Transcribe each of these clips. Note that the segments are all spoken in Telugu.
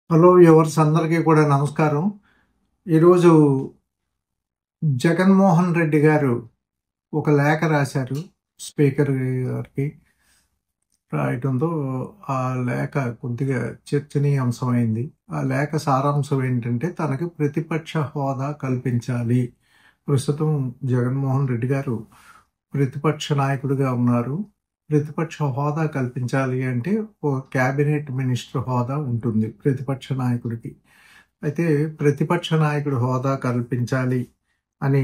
హలో వ్యూవర్స్ అందరికీ కూడా నమస్కారం. ఈరోజు జగన్మోహన్ రెడ్డి గారు ఒక లేఖ రాశారు స్పీకర్ గారికి. రాయటంతో ఆ లేఖ కొద్దిగా చర్చనీయాంశమైంది. ఆ లేఖ సారాంశం ఏంటంటే తనకి ప్రతిపక్ష హోదా కల్పించాలి. ప్రస్తుతం జగన్మోహన్ రెడ్డి గారు ప్రతిపక్ష నాయకుడిగా ఉన్నారు. ప్రతిపక్ష హోదా కల్పించాలి అంటే ఒక క్యాబినెట్ మినిస్టర్ హోదా ఉంటుంది ప్రతిపక్ష నాయకుడికి. అయితే ప్రతిపక్ష నాయకుడి హోదా కల్పించాలి అని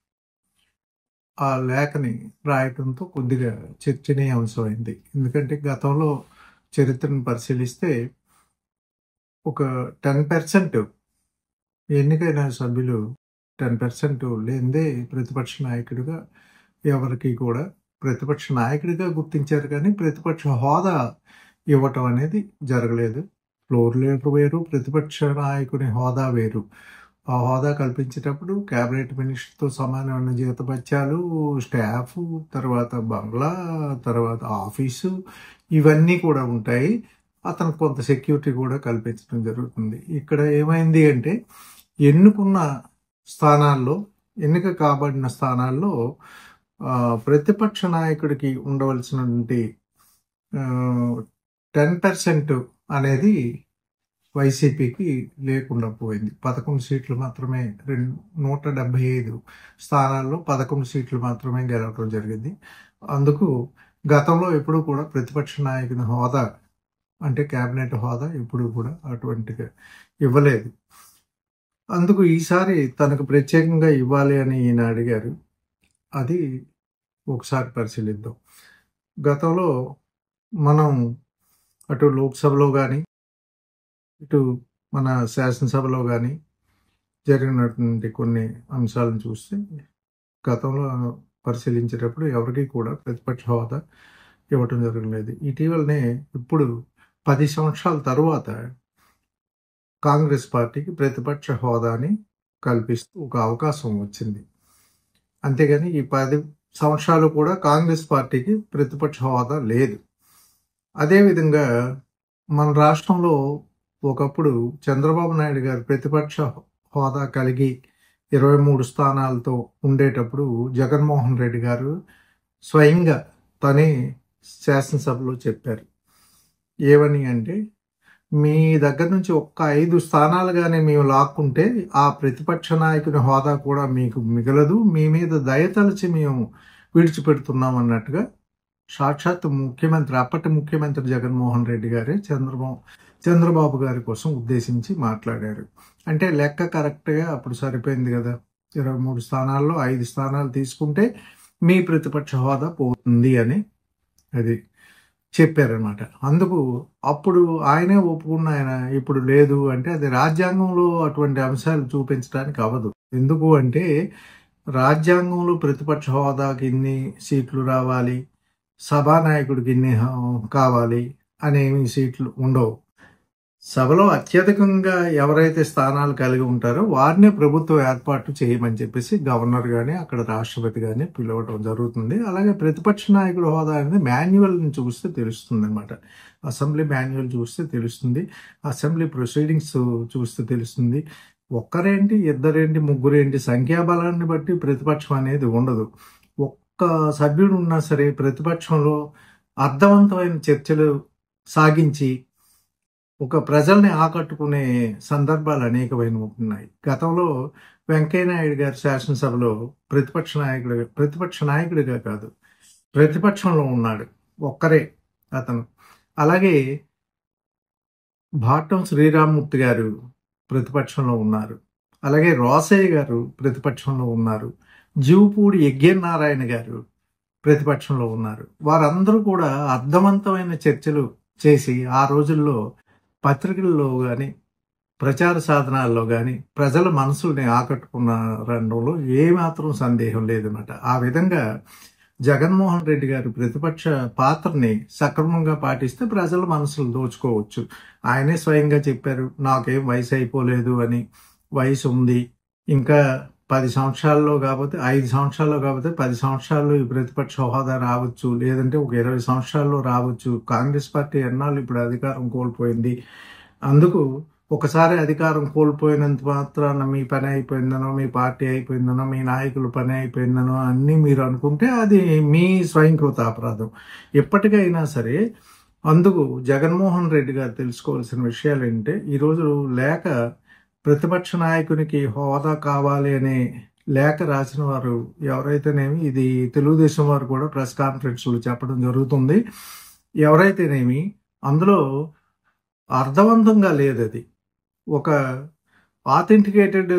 ఆ లేఖని రాయటంతో కొద్దిగా చర్చనీయాంశమైంది. ఎందుకంటే గతంలో చరిత్రను పరిశీలిస్తే ఒక 10% ఎన్నికైన సభ్యులు 10% లేనిదే ప్రతిపక్ష నాయకుడిగా ఎవరికి కూడా ప్రతిపక్ష నాయకుడిగా గుర్తించారు, కానీ ప్రతిపక్ష హోదా ఇవ్వటం అనేది జరగలేదు. ఫ్లోర్ లీడర్ వేరు, ప్రతిపక్ష నాయకుని హోదా వేరు. ఆ హోదా కల్పించేటప్పుడు క్యాబినెట్ మినిస్టర్తో సమానమైన జీతభత్యాలు, స్టాఫ్, తర్వాత బంగ్లా, తర్వాత ఆఫీసు, ఇవన్నీ కూడా ఉంటాయి. అతనికి కొంత సెక్యూరిటీ కూడా కల్పించడం జరుగుతుంది. ఇక్కడ ఏమైంది అంటే ఎన్నుకున్న స్థానాల్లో, ఎన్నిక కాబడిన స్థానాల్లో ప్రతిపక్ష నాయకుడికి ఉండవలసినటువంటి 10% అనేది వైసీపీకి లేకుండా పోయింది. 11 సీట్లు మాత్రమే, 175 స్థానాల్లో 11 సీట్లు మాత్రమే గెలవడం జరిగింది. అందుకు గతంలో ఎప్పుడూ కూడా ప్రతిపక్ష నాయకుని హోదా అంటే క్యాబినెట్ హోదా ఎప్పుడూ కూడా అటువంటిగా ఇవ్వలేదు. అందుకు ఈసారి తనకు ప్రత్యేకంగా ఇవ్వాలి అని ఈయన అడిగారు. అది ఒకసారి పరిశీలిద్దాం. గతంలో మనం అటు లోక్సభలో కానీ ఇటు మన శాసనసభలో కానీ జరిగినటువంటి కొన్ని అంశాలను చూస్తే గతంలో పరిశీలించేటప్పుడు ఎవరికి కూడా ప్రతిపక్ష హోదా ఇవ్వటం జరగలేదు. ఇటీవలనే ఇప్పుడు 10 సంవత్సరాల తరువాత కాంగ్రెస్ పార్టీకి ప్రతిపక్ష హోదాని కల్పిస్తూ ఒక అవకాశం వచ్చింది. అంతేగాని ఈ 10 సంవత్సరాలు కూడా కాంగ్రెస్ పార్టీకి ప్రతిపక్ష హోదా లేదు. అదేవిధంగా మన రాష్ట్రంలో ఒకప్పుడు చంద్రబాబు నాయుడు గారు ప్రతిపక్ష హోదా కలిగి 23 స్థానాలతో ఉండేటప్పుడు జగన్మోహన్ రెడ్డి గారు స్వయంగా తనే శాసనసభలో చెప్పారు. ఏమని అంటే, మీ దగ్గర నుంచి ఒక్క 5 స్థానాలుగానే మేము లాక్కుంటే ఆ ప్రతిపక్ష నాయకుని హోదా కూడా మీకు మిగలదు, మీ మీద దయతలచి మేము విడిచిపెడుతున్నాం అన్నట్టుగా సాక్షాత్ ముఖ్యమంత్రి, అప్పటి ముఖ్యమంత్రి జగన్మోహన్ రెడ్డి గారే చంద్రబాబు గారి కోసం ఉద్దేశించి మాట్లాడారు. అంటే లెక్క కరెక్ట్గా అప్పుడు సరిపోయింది కదా, 23 స్థానాల్లో 5 స్థానాలు తీసుకుంటే మీ ప్రతిపక్ష హోదా పోతుంది అని అది చెప్పారనమాట. అందుకు అప్పుడు ఆయనే ఒప్పుకున్న ఆయన ఇప్పుడు లేదు అంటే అది రాజ్యాంగంలో అటువంటి అంశాలు చూపించడానికి అవ్వదు. ఎందుకు అంటే రాజ్యాంగంలో ప్రతిపక్ష హోదాకి ఇన్ని సీట్లు రావాలి, సభానాయకుడికి ఇన్ని కావాలి అనేవి సీట్లు ఉండవు. సభలో అత్యధికంగా ఎవరైతే స్థానాలు కలిగి ఉంటారో వారినే ప్రభుత్వం ఏర్పాటు చేయమని చెప్పేసి గవర్నర్ కానీ అక్కడ రాష్ట్రపతి కానీ పిలవడం జరుగుతుంది. అలాగే ప్రతిపక్ష నాయకుడు హోదా అనేది మాన్యువల్ని చూస్తే తెలుస్తుంది అనమాట. అసెంబ్లీ మాన్యువల్ చూస్తే తెలుస్తుంది, అసెంబ్లీ ప్రొసీడింగ్స్ చూస్తే తెలుస్తుంది. ఒక్కరేంటి, ఇద్దరేంటి, ముగ్గురేంటి, సంఖ్యాబలాన్ని బట్టి ప్రతిపక్షం అనేది ఉండదు. ఒక్క సభ్యుడు ఉన్నా సరే ప్రతిపక్షంలో అర్థవంతమైన చర్చలు సాగించి ఒక ప్రజల్ని ఆకట్టుకునే సందర్భాలు అనేకమైన ఉన్నాయి. గతంలో వెంకయ్యనాయుడు గారు శాసనసభలో ప్రతిపక్ష నాయకుడిగా కాదు, ప్రతిపక్షంలో ఉన్నాడు, ఒక్కరే అతను. అలాగే భాటం శ్రీరామ్మూర్తి గారు ప్రతిపక్షంలో ఉన్నారు, అలాగే రోసయ్య గారు ప్రతిపక్షంలో ఉన్నారు, జీవుపూడి యజ్ఞనారాయణ గారు ప్రతిపక్షంలో ఉన్నారు. వారందరూ కూడా అర్థవంతమైన చర్చలు చేసి ఆ రోజుల్లో పత్రికల్లో కానీ ప్రచార సాధనాల్లో కానీ ప్రజల మనసుల్ని ఆకట్టుకున్న రంగంలో ఏమాత్రం సందేహం లేదన్నమాట. ఆ విధంగా జగన్మోహన్ రెడ్డి గారు ప్రతిపక్ష పాత్రని సక్రమంగా పాటిస్తే ప్రజల మనసులు దోచుకోవచ్చు. ఆయనే స్వయంగా చెప్పారు, నాకేం వయసు అయిపోలేదు అని. వయసు ఉంది, ఇంకా 10 సంవత్సరాల్లో కాకపోతే 5 సంవత్సరాల్లో కాకపోతే 10 సంవత్సరాల్లో ఈ ప్రతిపక్ష హోదా రావచ్చు, లేదంటే ఒక 20 సంవత్సరాల్లో రావచ్చు. కాంగ్రెస్ పార్టీ ఎన్నాళ్ళు ఇప్పుడు అధికారం కోల్పోయింది, అందుకు ఒకసారి అధికారం కోల్పోయినంత మాత్రాన మీ పని అయిపోయిందనో, మీ పార్టీ అయిపోయిందనో, మీ నాయకుల పని అయిపోయిందనో అన్నీ మీరు అనుకుంటే అది మీ స్వయంకృత అపరాధం. ఎప్పటికైనా సరే అందుకు జగన్మోహన్ రెడ్డి గారు తెలుసుకోవాల్సిన విషయాలు ఏంటంటే, ఈరోజు లేఖ ప్రతిపక్ష నాయకునికి హోదా కావాలి అనే లేఖ రాసిన వారు ఎవరైతేనేమి, ఇది తెలుగుదేశం వారు కూడా ప్రెస్ కాన్ఫరెన్స్లో చెప్పడం జరుగుతుంది. ఎవరైతేనేమి అందులో అర్థవంతంగా లేదు, అది ఒక ఆథెంటికేటెడ్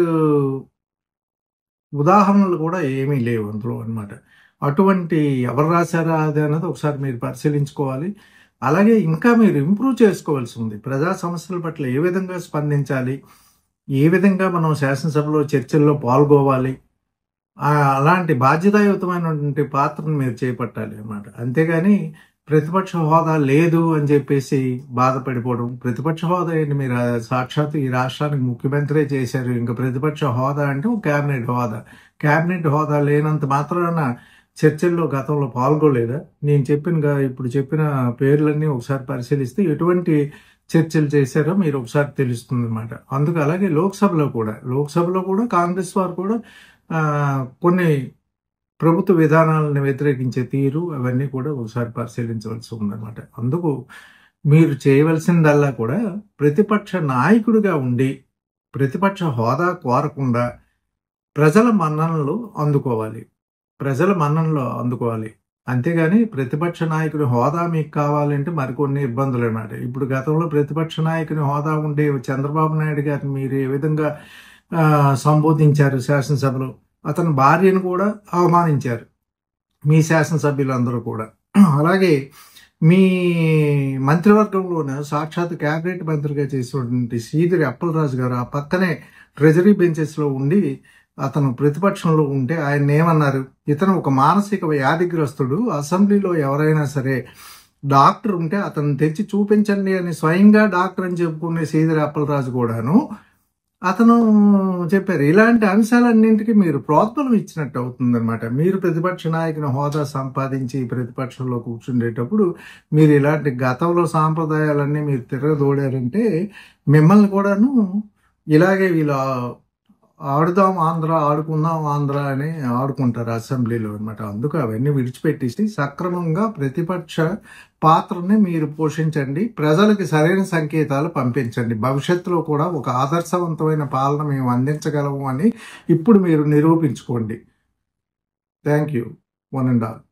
ఉదాహరణలు కూడా ఏమీ లేవు అందులో అన్నమాట. అటువంటి ఎవరు రాశారా అది అన్నది ఒకసారి మీరు పరిశీలించుకోవాలి. అలాగే ఇంకా మీరు ఇంప్రూవ్ చేసుకోవాల్సి ఉంది. ప్రజా సమస్యల పట్ల ఏ విధంగా స్పందించాలి, ఏ విధంగా మనం శాసనసభలో చర్చల్లో పాల్గొవాలి, అలాంటి బాధ్యతాయుతమైనటువంటి పాత్రను మీరు చేపట్టాలి అన్నమాట. అంతేగాని ప్రతిపక్ష హోదా లేదు అని చెప్పేసి బాధపడిపోవడం. ప్రతిపక్ష హోదా ఏంటి, మీరు సాక్షాత్ ఈ రాష్ట్రానికి ముఖ్యమంత్రే చేశారు, ఇంకా ప్రతిపక్ష హోదా అంటే ఒక క్యాబినెట్ హోదా. క్యాబినెట్ హోదా లేనంత మాత్రాన చర్చల్లో గతంలో పాల్గొలేదా? నేను ఇప్పుడు చెప్పిన పేర్లన్నీ ఒకసారి పరిశీలిస్తే ఎటువంటి చర్చలు చేశారో మీరు ఒకసారి తెలుస్తుంది అనమాట. అందుకు అలాగే లోక్సభలో కూడా కాంగ్రెస్ వారు కూడా కొన్ని ప్రభుత్వ విధానాలను వ్యతిరేకించే తీరు అవన్నీ కూడా ఒకసారి పరిశీలించవలసి ఉందన్నమాట. అందుకు మీరు చేయవలసిందల్లా కూడా ప్రతిపక్ష నాయకుడిగా ఉండి ప్రతిపక్ష హోదా కోరకుండా ప్రజల మన్ననలు అందుకోవాలి. అంతేగాని ప్రతిపక్ష నాయకుడి హోదా మీకు కావాలంటే మరికొన్ని ఇబ్బందులు అన్నమాట. ఇప్పుడు గతంలో ప్రతిపక్ష నాయకుని హోదా ఉండే చంద్రబాబు నాయుడు గారిని మీరు ఏ విధంగా సంబోధించారు శాసనసభలో, అతని భార్యను కూడా అవమానించారు మీ శాసనసభ్యులందరూ కూడా. అలాగే మీ మంత్రివర్గంలోనే సాక్షాత్ క్యాబినెట్ మంత్రిగా చేసినటువంటి శ్రీధరి అప్పలరాజు గారు ఆ పక్కనే ట్రెజరీ బెంచెస్లో ఉండి అతను ప్రతిపక్షంలో ఉంటే ఆయన ఏమన్నారు, ఇతను ఒక మానసిక వ్యాధిగ్రస్తుడు, అసెంబ్లీలో ఎవరైనా సరే డాక్టర్ ఉంటే అతను తెచ్చి చూపించండి అని స్వయంగా డాక్టర్ అని చెప్పుకునే శ్రీధరి అప్పలరాజు కూడాను అతను చెప్పారు. ఇలాంటి అంశాలన్నింటికి మీరు ప్రోత్బలం ఇచ్చినట్టు అవుతుందన్నమాట. మీరు ప్రతిపక్ష నాయకుని హోదా సంపాదించి ప్రతిపక్షంలో కూర్చుండేటప్పుడు మీరు ఇలాంటి గతంలో సాంప్రదాయాలన్నీ మీరు తిరగదోడారంటే మిమ్మల్ని కూడాను ఇలాగే వీళ్ళు ఆడుదాం ఆంధ్ర, ఆడుకుందాం ఆంధ్ర అని ఆడుకుంటారు అసెంబ్లీలో అనమాట. అందుకు అవన్నీ విడిచిపెట్టేసి సక్రమంగా ప్రతిపక్ష పాత్రని మీరు పోషించండి, ప్రజలకి సరైన సంకేతాలు పంపించండి. భవిష్యత్తులో కూడా ఒక ఆదర్శవంతమైన పాలన మేము అందించగలము అని ఇప్పుడు మీరు నిరూపించుకోండి. Thank you one and all.